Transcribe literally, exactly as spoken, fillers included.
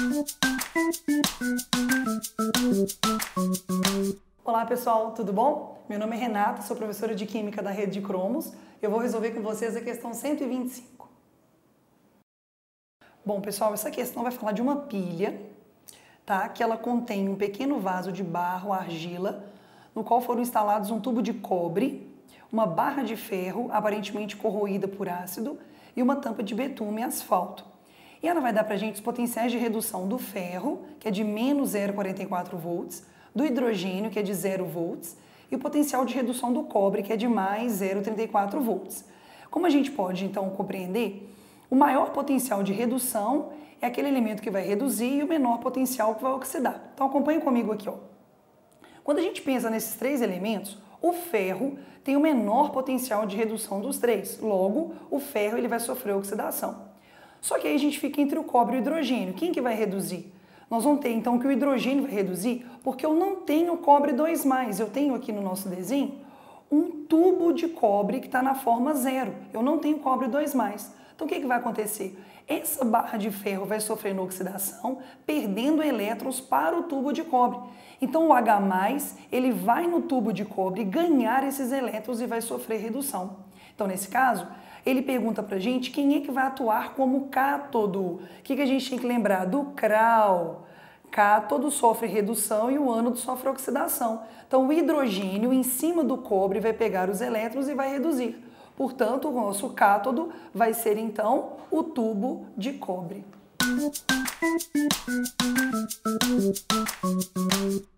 Olá pessoal, tudo bom? Meu nome é Renata, sou professora de Química da Rede de Cromos. Eu vou resolver com vocês a questão cento e vinte e cinco. Bom pessoal, essa questão vai falar de uma pilha, tá? Que ela contém um pequeno vaso de barro, argila, no qual foram instalados um tubo de cobre, uma barra de ferro, aparentemente corroída por ácido, e uma tampa de betume e asfalto. E ela vai dar para a gente os potenciais de redução do ferro, que é de menos zero vírgula quarenta e quatro volts, do hidrogênio, que é de zero volts, e o potencial de redução do cobre, que é de mais zero vírgula trinta e quatro volts. Como a gente pode, então, compreender, o maior potencial de redução é aquele elemento que vai reduzir e o menor potencial que vai oxidar. Então, acompanhe comigo aqui, ó. Quando a gente pensa nesses três elementos, o ferro tem o menor potencial de redução dos três. Logo, o ferro ele vai sofrer oxidação. Só que aí a gente fica entre o cobre e o hidrogênio. Quem que vai reduzir? Nós vamos ter então que o hidrogênio vai reduzir porque eu não tenho cobre dois mais. Eu tenho aqui no nosso desenho um tubo de cobre que está na forma zero. Eu não tenho cobre dois mais. Então o que, que vai acontecer? Essa barra de ferro vai sofrer oxidação, perdendo elétrons para o tubo de cobre. Então o H mais, ele vai no tubo de cobre ganhar esses elétrons e vai sofrer redução. Então nesse caso, ele pergunta pra gente quem é que vai atuar como cátodo. O que, que a gente tem que lembrar? Do C R A U. Cátodo sofre redução e o ânodo sofre oxidação. Então o hidrogênio em cima do cobre vai pegar os elétrons e vai reduzir. Portanto, o nosso cátodo vai ser então o tubo de cobre.